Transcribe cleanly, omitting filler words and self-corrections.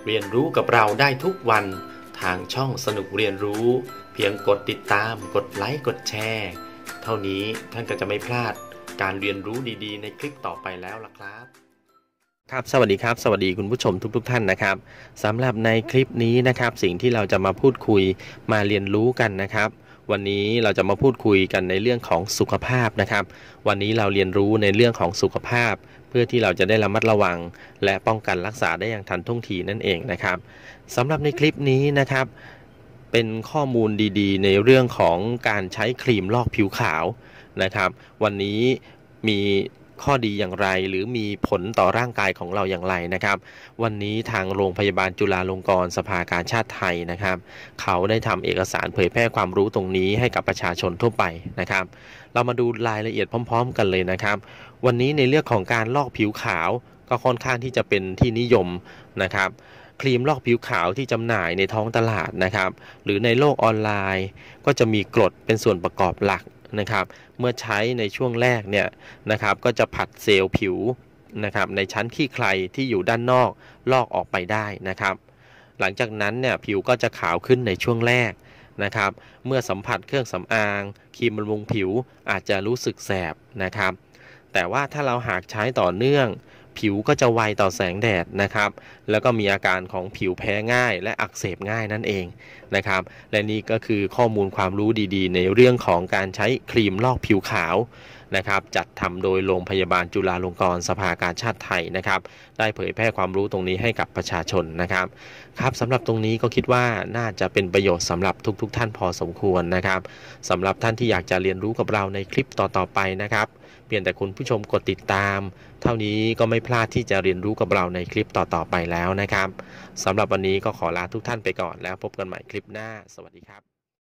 เรียนรู้กับเราได้ทุกวันทางช่องสนุกเรียนรู้เพียงกดติดตามกดไลค์กดแชร์เท่านี้ท่านก็จะไม่พลาดการเรียนรู้ดีๆในคลิปต่อไปแล้วล่ะครับครับสวัสดีครับสวัสดีคุณผู้ชมทุกท่านนะครับสำหรับในคลิปนี้นะครับสิ่งที่เราจะมาพูดคุยมาเรียนรู้กันนะครับวันนี้เราจะมาพูดคุยกันในเรื่องของสุขภาพนะครับวันนี้เราเรียนรู้ในเรื่องของสุขภาพเพื่อที่เราจะได้ระมัดระวังและป้องกันรักษาได้อย่างทันท่วงทีนั่นเองนะครับสำหรับในคลิปนี้นะครับเป็นข้อมูลดีๆในเรื่องของการใช้ครีมลอกผิวขาวนะครับวันนี้มีข้อดีอย่างไรหรือมีผลต่อร่างกายของเราอย่างไรนะครับวันนี้ทางโรงพยาบาลจุฬาลงกรณ์สภากาชาดไทยนะครับเขาได้ทำเอกสารเผยแพร่ความรู้ตรงนี้ให้กับประชาชนทั่วไปนะครับเรามาดูรายละเอียดพร้อมๆกันเลยนะครับวันนี้ในเรื่องของการลอกผิวขาวก็ค่อนข้างที่จะเป็นที่นิยมนะครับครีมลอกผิวขาวที่จำหน่ายในท้องตลาดนะครับหรือในโลกออนไลน์ก็จะมีกรดเป็นส่วนประกอบหลักนะครับเมื่อใช้ในช่วงแรกเนี่ยนะครับก็จะผลัดเซลล์ผิวนะครับในชั้นขี้ใครที่อยู่ด้านนอกลอกออกไปได้นะครับหลังจากนั้นเนี่ยผิวก็จะขาวขึ้นในช่วงแรกนะครับเมื่อสัมผัสเครื่องสำอางครีมบำรุงผิวอาจจะรู้สึกแสบนะครับแต่ว่าถ้าเราหากใช้ต่อเนื่องผิวก็จะไวต่อแสงแดดนะครับแล้วก็มีอาการของผิวแพ้ง่ายและอักเสบง่ายนั่นเองนะครับและนี่ก็คือข้อมูลความรู้ดีๆในเรื่องของการใช้ครีมลอกผิวขาวนะครับจัดทำโดยโรงพยาบาลจุฬาลงกรณ์สภากาชาดไทยนะครับได้เผยแพร่ความรู้ตรงนี้ให้กับประชาชนนะครับครับสำหรับตรงนี้ก็คิดว่าน่าจะเป็นประโยชน์สำหรับทุกท่านพอสมควรนะครับสำหรับท่านที่อยากจะเรียนรู้กับเราในคลิปต่อๆไปนะครับเพียงแต่คุณผู้ชมกดติดตามเท่านี้ก็ไม่พลาดที่จะเรียนรู้กับเราในคลิปต่อๆไปแล้วนะครับสำหรับวันนี้ก็ขอลาทุกท่านไปก่อนแล้วพบกันใหม่คลิปหน้าสวัสดีครับ